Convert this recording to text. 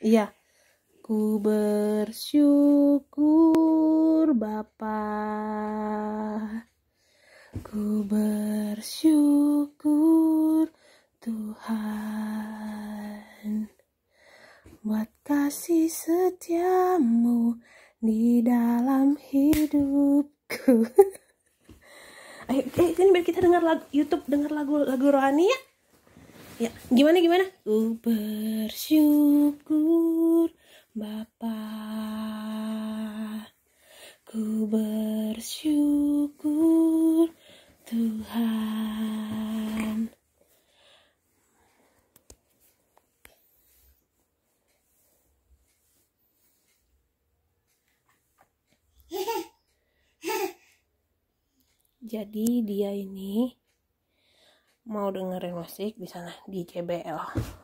Iya. Ku bersyukur Bapa. Ku bersyukur Tuhan buat kasih setiamu di dalam hidupku. Ayo, ini biar kita dengar lagu YouTube, dengar lagu rohani ya. Ya, gimana? Ku bersyukur Bapa. Ku bersyukur Tuhan. Jadi dia ini mau dengerin musik di sana di JBL.